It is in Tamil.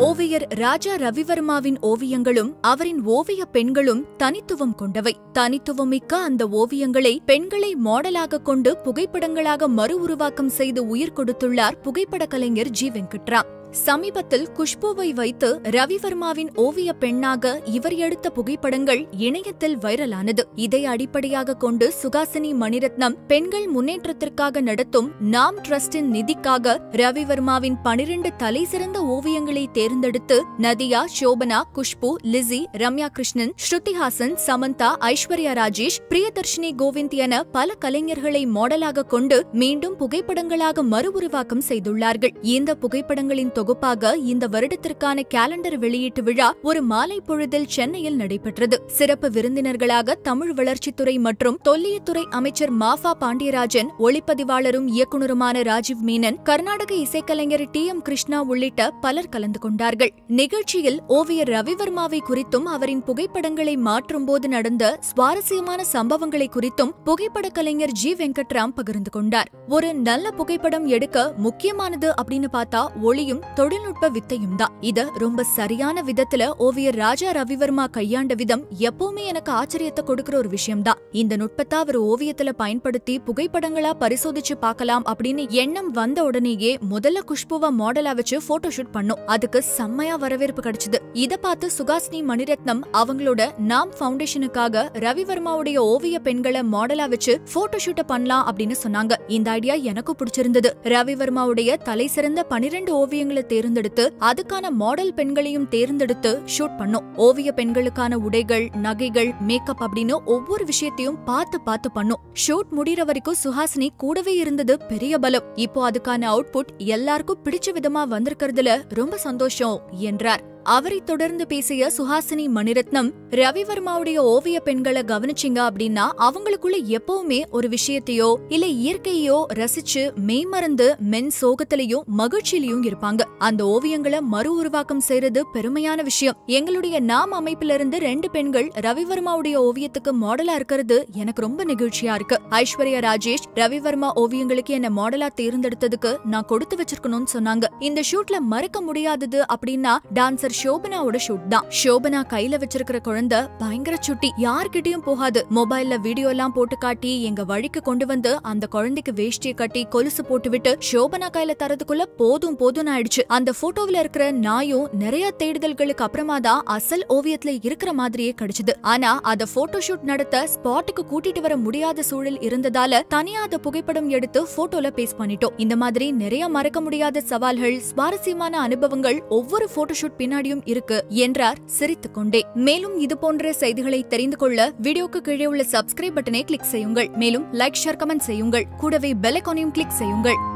ஓவியர் ராஜா ரவிவர்மாவின் ஓவியங்களும் அவரின் ஓவிய பெண்களும் தனித்துவம் கொண்டவை. தனித்துவமிக்க அந்த ஓவியங்களை பெண்களை மாடலாக கொண்டு புகைப்படங்களாக மறு உருவாக்கம் செய்து உயிர் கொடுத்துள்ளார் புகைப்பட கலைஞர் ஜி. வெங்கட்ராம். சமீபத்தில் குஷ்புவை வைத்து ரவிவர்மாவின் ஓவிய பெண்ணாக இவர் எடுத்த புகைப்படங்கள் இணையத்தில் வைரலானது. இதை அடிப்படையாக கொண்டு சுகாசினி மணிரத்னம் பெண்கள் முன்னேற்றத்திற்காக நடத்தும் நாம் டிரஸ்டின் நிதிக்காக ரவிவர்மாவின் 12 தலைசிறந்த ஓவியங்களை தேர்ந்தெடுத்து நதியா, சோபனா, குஷ்பு, லிசி, ரம்யா கிருஷ்ணன், ஸ்ருதிஹாசன், சமந்தா, ஐஸ்வர்யா ராஜேஷ், பிரியதர்ஷினி கோவிந்த் என பல கலைஞர்களை மாடலாக கொண்டு மீண்டும் புகைப்படங்களாக மறு உருவாக்கம் செய்துள்ளார்கள். இந்த புகைப்படங்களின் தொகுப்பாக இந்த வருடத்திற்கான கேலண்டர் வெளியீட்டு விழா ஒரு மாலை பொழுதில் சென்னையில் நடைபெற்றது. சிறப்பு விருந்தினர்களாக தமிழ் வளர்ச்சித்துறை மற்றும் தொல்லியத்துறை அமைச்சர் மாஃபா பாண்டியராஜன், ஒளிப்பதிவாளரும் இயக்குநருமான ராஜீவ் மீனன், கர்நாடக இசைக்கலைஞர் டி.எம். கிருஷ்ணா உள்ளிட்ட பலர் கலந்து கொண்டார்கள். நிகழ்ச்சியில் ஓவியர் ரவிவர்மாவை குறித்தும் அவரின் புகைப்படங்களை மாற்றும்போது நடந்த சுவாரஸ்யமான சம்பவங்களை குறித்தும் புகைப்பட கலைஞர் ஜி. வெங்கட்ராம் பகிர்ந்து கொண்டார். ஒரு நல்ல புகைப்படம் எடுக்க முக்கியமானது அப்படின்னு பார்த்தா ஒளியும் தொழில்நுட்ப வித்தையும் தான். இத ரொம்ப சரியான விதத்துல ஓவியர் ராஜா ரவிவர்மா கையாண்ட விதம் எப்பவுமே எனக்கு ஆச்சரியத்தை கொடுக்கிற ஒரு விஷயம்தான். இந்த நுட்பத்தை அவர் ஓவியத்துல பயன்படுத்தி புகைப்படங்களா பரிசோதிச்சு பார்க்கலாம் அப்படின்னு எண்ணம் வந்த உடனேயே முதல்ல குஷ்புவா மாடலா வச்சு போட்டோ ஷூட் பண்ணோம். அதுக்கு செம்மையா வரவேற்பு கிடைச்சது. இத பார்த்து சுகாசினி மணிரத்னம் அவங்களோட நாம் ஃபவுண்டேஷனுக்காக ரவிவர்மாவுடைய ஓவிய பெண்களை மாடலா வச்சு போட்டோ ஷூட் பண்ணலாம் அப்படின்னு சொன்னாங்க. இந்த ஐடியா எனக்கு பிடிச்சிருந்தது. ரவிவர்மாவுடைய தலை சிறந்த 12 ஓவியங்களை தேர்ந்தெடுத்து அதுக்கான மாடல் பெண்களையும் தேர்ந்தெடுத்து ஷூட் பண்ணோம். ஓவிய பெண்களுக்கான உடைகள், நகைகள், மேக்கப் அப்படின்னு ஒவ்வொரு விஷயத்தையும் பார்த்து பண்ணோம். ஷூட் முடிகிற வரைக்கும் சுஹாசினி கூடவே இருந்தது பெரிய பலம். இப்போ அதுக்கான அவுட்புட் எல்லாருக்கும் பிடிச்ச விதமா வந்திருக்கிறதுல ரொம்ப சந்தோஷம் என்றார். அவரை தொடர்ந்து பேசிய சுஹாசினி மணிரத்னம், ரவிவர்மாவுடைய ஓவிய பெண்களை கவனிச்சிங்க அப்படின்னா அவங்களுக்குள்ள எப்பவுமே ஒரு விஷயத்தையோ இல்ல இயற்கையோ ரசிச்சு மெய்மறந்து மென் சோகத்திலையும் மகிழ்ச்சியிலையும் இருப்பாங்க. அந்த ஓவியங்களை மறு உருவாக்கம் செய்யறது பெருமையான விஷயம். எங்களுடைய நாம் அமைப்பிலிருந்து 2 பெண்கள் ரவிவர்மாவுடைய ஓவியத்துக்கு மாடலா இருக்கிறது எனக்கு ரொம்ப நிகழ்ச்சியா இருக்கு. ஐஸ்வர்யா ராஜேஷ் ரவிவர்மா ஓவியங்களுக்கு என்ன மாடலா தேர்ந்தெடுத்ததுக்கு நான் கொடுத்து வச்சிருக்கணும்னு சொன்னாங்க. இந்த ஷூட்ல மறக்க முடியாதது அப்படின்னா டான்சர் சோபனாவோட ஷூட் தான். சோபனா கையில வச்சிருக்கிற குழந்தை பயங்கர சுட்டி, யார்கிட்டயும் போகாது. மொபைல்ல வீடியோ எல்லாம் போட்டு காட்டி எங்க வழிக்கு கொண்டு வந்து அந்த குழந்தைக்கு வேஷ்டியை கட்டி கொலுசு போட்டு விட்டு சோபனா கையில தரதுக்குள்ள போதும் ஆயிடுச்சு. அந்த போட்டோவில இருக்கிற நாயும் நிறைய தேடுதல்களுக்கு அப்புறமா தான் அசல் ஓவியத்துல இருக்கிற மாதிரியே கிடைச்சது. ஆனா அத போட்டோ ஷூட் நடத்த ஸ்பாட்டுக்கு கூட்டிட்டு வர முடியாத சூழல் இருந்ததால தனியா அத புகைப்படம் எடுத்து போட்டோல பேஸ்ட் பண்ணிட்டோம். இந்த மாதிரி நிறைய மறக்க முடியாத சவால்கள், சுவாரஸ்யமான அனுபவங்கள் ஒவ்வொரு போட்டோ ஷூட் பின்னாடி இருக்கு என்றார் சிரித்துக்கொண்டே. மேலும் இது போன்ற செய்திகளை தெரிந்து கொள்ள வீடியோக்கு கீழே உள்ள சப்ஸ்கிரைப் பட்டனை கிளிக் செய்யுங்கள். மேலும் லைக், ஷேர், கமெண்ட் செய்யுங்கள். கூடவே பெல் ஐகானையும் கிளிக் செய்யுங்கள்.